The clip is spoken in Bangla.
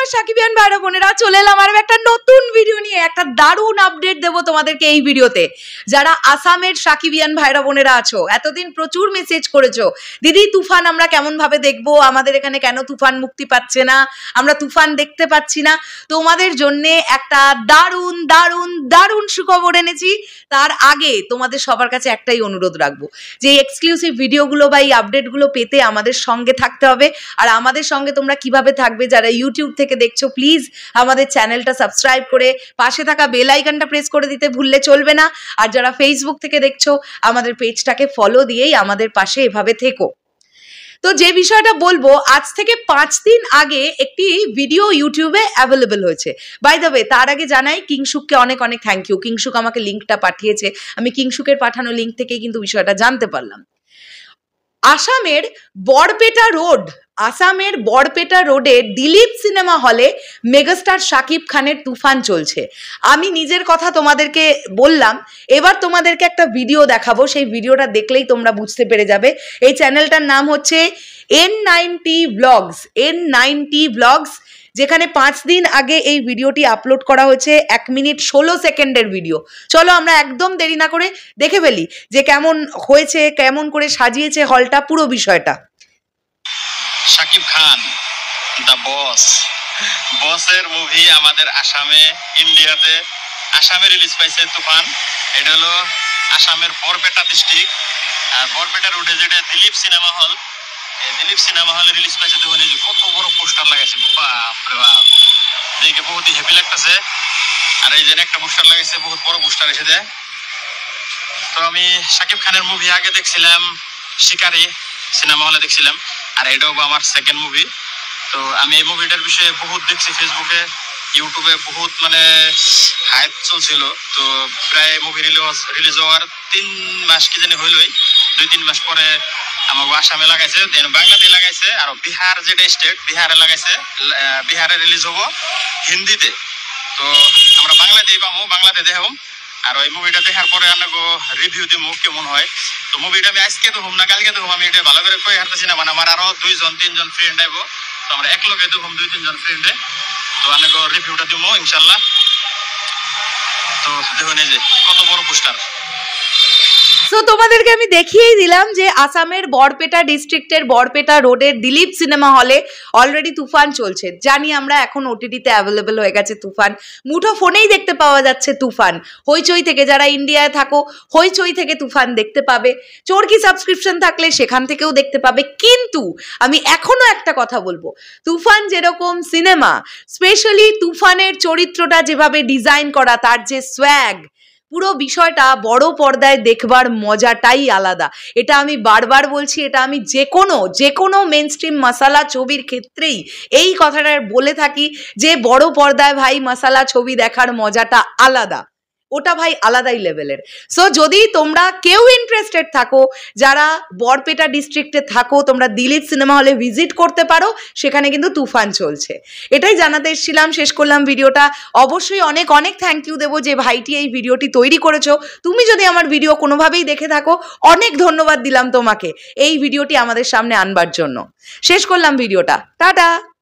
আমার সাকিবিয়ান ভাইরা বোনেরা, চলে এলাম আর একটা নতুন ভিডিও নিয়ে। একটা দারুণ আপডেট দেবো তোমাদেরকে এই ভিডিওতে। যারা আসামের সাকিবিয়ান ভাইরা বোনেরা আছো, এতদিন প্রচুর মেসেজ করেছো, দিদি তুফান আমরা কেমন ভাবে দেখবো, আমাদের এখানে কেন তুফান মুক্তি পাচ্ছে না, আমরা তুফান দেখতে পাচ্ছি না। তোমাদের জন্য একটা দারুণ দারুণ দারুণ সুখবর এনেছি। তার আগে তোমাদের সবার কাছে একটাই অনুরোধ রাখবো, যে এক্সক্লুসিভ ভিডিওগুলো বা এই আপডেটগুলো পেতে আমাদের সঙ্গে থাকতে হবে। আর আমাদের সঙ্গে তোমরা কিভাবে থাকবে, যারা ইউটিউব থেকে দেখছো প্লিজ আমাদের চ্যানেলটা সাবস্ক্রাইব করে পাশে থাকা বেল আইকনটা প্রেস করে দিতে ভুললে চলবে না। আর যারা ফেসবুক থেকে দেখছো আমাদের পেজটাকে ফলো দিয়েই আমাদের পাশে এভাবে থেকো। তো যে বিষয়টা বলবো, আজ থেকে 5 দিন আগে একটি ভিডিও ইউটিউবে অ্যাভেলেবেল হয়েছে। বাই দ্য ওয়ে, তার আগে জানাই কিংশুককে অনেক অনেক থ্যাংক ইউ। কিংশুক আমাকে লিঙ্কটা পাঠিয়েছে, আমি কিংশুকের পাঠানো লিঙ্ক থেকেই কিন্তু বিষয়টা জানতে পারলাম। আসামের বরপেটা রোডে দিলীপ সিনেমা হলে মেগাস্টার শাকিব খানের তুফান চলছে। আমি নিজের কথা তোমাদেরকে বললাম, এবার তোমাদেরকে একটা ভিডিও দেখাবো, সেই ভিডিওটা দেখলেই তোমরা বুঝতে পেরে যাবে। এই চ্যানেলটার নাম হচ্ছে N90 Vlogs, যেখানে 5 দিন আগে এই ভিডিওটি আপলোড করা হয়েছে। 1 মিনিট 16 সেকেন্ডের ভিডিও। চলো আমরা একদম দেরি না করে দেখে ফেলি যে কেমন হয়েছে, কেমন করে সাজিয়েছে হলটা, পুরো বিষয়টা। শাকিব খান দা বসের মুভি আমাদের আসামে, ইন্ডিয়াতে আসামে রিলিজ পাইছে তুফান। এটা হলো আসামের বরপেটা ডিস্ট্রিক্ট, আর বরপেটা রোডে যেটা Dilip cinema hall, Dilip cinema হলে রিলিজ পাইছে। তখন এই যে কত বড় পোস্টার লাগাইছে, বাপরে বাপ, দেখে বহুত হ্যাপি লাগতেছে। আর এই যে একটা পোস্টার লাগাইছে, বহুত বড় পোস্টার এসে দেয়। তো আমি শাকিব খানের মুভি আগে দেখছিলাম শিকারি সিনেমা হলে দেখছিলাম, আর এটাও আমার সেকেন্ড মুভি। তো আমি এই মুভিটার বিষয়ে বহুত দেখছি, ফেসবুকে ইউটিউবে বহুত মানে হাইপ চলছিল। তো প্রায় মুভি রিলিজ হওয়ার 3 মাস কি জানি হইলই, 2-3 মাস পরে আমার আসামে লাগাইছে, বাংলাতে লাগাইছে, আর বিহার যেটা স্টেট, বিহারে লাগাইছে। বিহারে রিলিজ হবো হিন্দিতে। তো আমরা বাংলাতেই পাবো, বাংলাতে দেখাবো। আর ওই মুভিটা দেখার পরে আমাকে রিভিউ দিব কেমন হয়। তো মুভিটা আমি আজকে তো হোম না কালকে তো হোম, আমি এটা ভালো করে কই হারতেছি না। মানে আমার আরো 2-3 ফ্রেন্ড আইবো, তো আমরা এক লগে তো হোম 2-3 ফ্রেন্ডে। তো আমাকে রিভিউটা দিব ইনশাল্লাহ। তো দেখুন এই যে কত বড় পোস্টার। সো তোমাদেরকে আমি দেখিয়েই দিলাম যে আসামের বরপেটা ডিস্ট্রিক্টের বরপেটা রোডের দিলীপ সিনেমা হলে অলরেডি তুফান চলছে। জানি আমরা এখন ওটিটিতে অ্যাভেলেবেল হয়ে গেছে তুফান, মুঠো ফোনেই দেখতে পাওয়া যাচ্ছে তুফান। হইচই থেকে, যারা ইন্ডিয়ায় থাকো হইচই থেকে তুফান দেখতে পাবে, চরকি সাবস্ক্রিপশন থাকলে সেখান থেকেও দেখতে পাবে। কিন্তু আমি এখনো একটা কথা বলবো, তুফান যেরকম সিনেমা, স্পেশালি তুফানের চরিত্রটা যেভাবে ডিজাইন করা, তার যে সোয়াগ, পুরো বিষয়টা বড় পর্দায় দেখবার মজাটাই আলাদা। এটা আমি বারবার বলছি, এটা আমি যে কোনো মেনস্ট্রিম মাসালা ছবির ক্ষেত্রেই এই কথাটা বলে থাকি, যে বড় পর্দায় ভাই মাসালা ছবি দেখার মজাটা আলাদা, ওটা ভাই আলাদাই লেভেলের। সো যদি তোমরা কেউ ইন্টারেস্টেড থাকো, যারা বরপেটা ডিস্ট্রিক্টে থাকো, তোমরা দিলীপ সিনেমা হলে ভিজিট করতে পারো, সেখানে কিন্তু তুফান চলছে। এটাই জানাতে এসেছিলাম, শেষ করলাম ভিডিওটা। অবশ্যই অনেক অনেক থ্যাংক ইউ দেবো যে ভাইটি এই ভিডিওটি তৈরি করেছো। তুমি যদি আমার ভিডিও কোনোভাবেই দেখে থাকো, অনেক ধন্যবাদ দিলাম তোমাকে এই ভিডিওটি আমাদের সামনে আনবার জন্য। শেষ করলাম ভিডিওটা, টাটা।